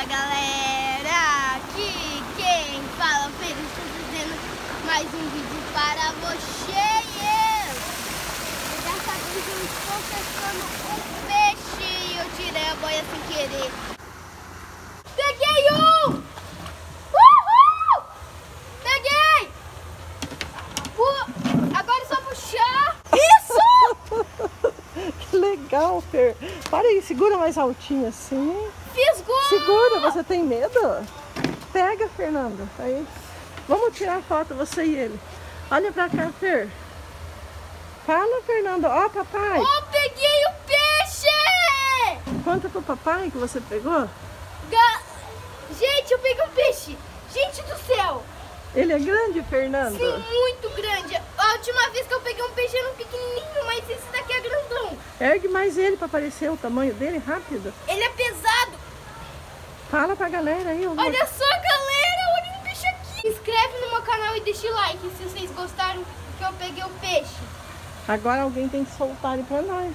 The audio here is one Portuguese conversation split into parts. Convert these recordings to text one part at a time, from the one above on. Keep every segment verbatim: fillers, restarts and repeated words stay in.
Fala galera, aqui quem fala Pedro, estou fazendo mais um vídeo para vocês. Dessa vez eu estou pescando um peixe e eu tirei a boia sem querer. Peguei um! Uhul! Peguei! Uh, agora é só puxar. Isso! Que legal, Fer. Para aí, segura mais altinho assim. Fisgou! Segura, você tem medo? Pega, Fernando. Aí. Vamos tirar foto, você e ele. Olha pra cá, Fer. Fala, Fernando. Ó, papai. Oh, peguei o peixe! Conta pro papai que você pegou. Ga... Gente, eu peguei um peixe. Gente do céu. Ele é grande, Fernando? Sim, muito grande. A última vez que eu peguei um peixe era um pequenininho, mas esse daqui é grandão. Ergue mais ele pra aparecer o tamanho dele rápido. Ele é pesado. Fala pra galera aí. Eu vou... Olha só, galera, olha o peixe aqui. Se inscreve no meu canal e deixa o like se vocês gostaram que eu peguei o peixe. Agora alguém tem que soltar ele pra nós.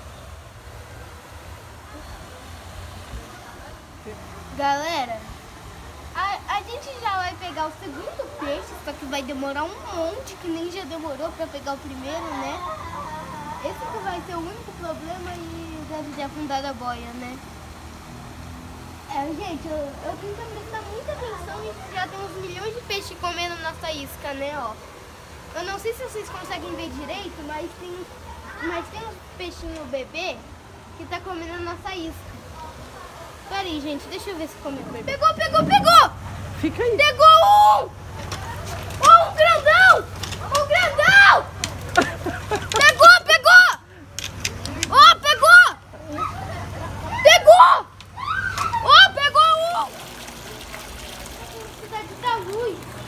Galera, a, a gente já vai pegar o segundo peixe, só que vai demorar um monte, que nem já demorou pra pegar o primeiro, né? Esse que vai ser o único problema e deve ter afundado a boia, né? É, gente, eu, eu tenho que prestar muita atenção e já tem uns milhões de peixes comendo nossa isca, né, ó. Eu não sei se vocês conseguem ver direito, mas tem, mas tem uns peixinhos bebê que tá comendo nossa isca. Peraí, gente, deixa eu ver se comeu. Pegou, pegou, pegou! Fica aí. Pegou um! Oh, um grandão! Um grandão! Pegou, pegou! Oh, pegou! Pegou! Oh, pegou um! Precisa de dar luz.